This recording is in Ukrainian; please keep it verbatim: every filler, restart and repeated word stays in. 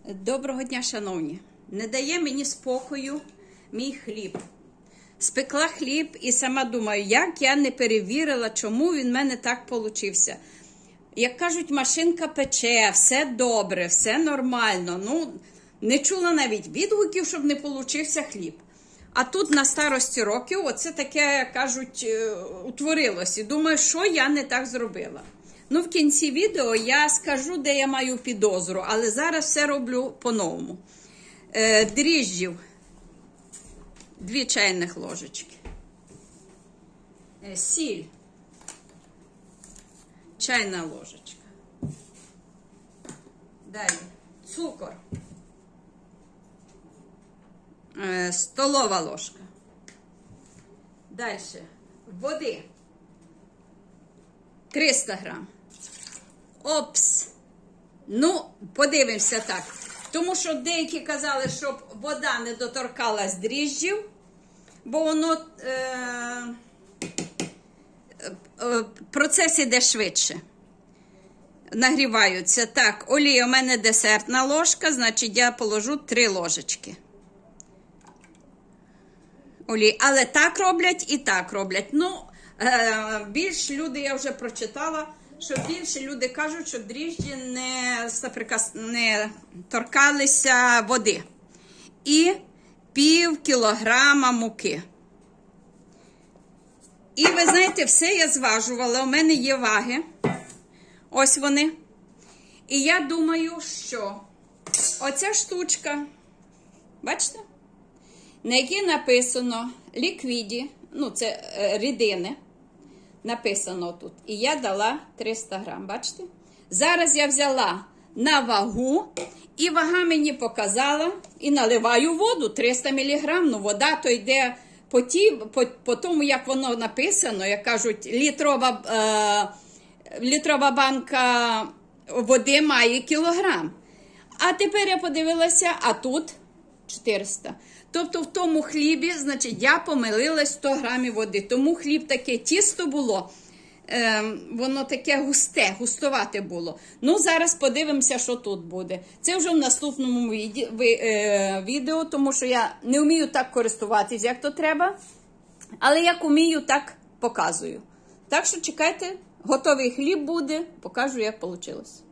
Доброго дня, шановні! Не дає мені спокою мій хліб. Спекла хліб і сама думаю, як я не перевірила, чому він в мене так получився. Як кажуть, машинка пече, все добре, все нормально. Ну, не чула навіть відгуків, щоб не получився хліб. А тут на старості років оце таке, кажуть, утворилось. І думаю, що я не так зробила. Ну, в кінці відео я скажу, де я маю підозру, але зараз все роблю по-новому. Е, дріжджів. Дві чайних ложечки. Е, сіль. Чайна ложечка. Далі. Цукор. Е, столова ложка. Далі. Води. триста грам. Опс. Ну, подивимося так. Тому що деякі казали, щоб вода не доторкалась дріжджів, бо воно е, е, процес іде швидше. Нагріваються. Так, олія у мене десертна ложка, значить я положу три ложечки. Олії. Але так роблять і так роблять. Ну, е, більш люди, я вже прочитала, що більше люди кажуть, що дріжджі не, не торкалися води. І пів кілограма муки. І ви знаєте, все я зважувала, у мене є ваги. Ось вони. І я думаю, що оця штучка, бачите, на якій написано ліквіді, ну це е, рідини, написано тут. І я дала триста грам, бачите? Зараз я взяла на вагу, і вага мені показала, і наливаю воду, триста міліграм. Ну, вода то йде по, ті, по, по тому, як воно написано, як кажуть, літрова, е, літрова банка води має кілограм. А тепер я подивилася, а тут чотириста. Тобто в тому хлібі, значить, я помилилась сто грамів води. Тому хліб таке тісто було, е, воно таке густе, густовате було. Ну, зараз подивимося, що тут буде. Це вже в наступному віді, е, відео, тому що я не вмію так користуватись, як то треба. Але як вмію, так показую. Так що чекайте, готовий хліб буде, покажу, як вийшло.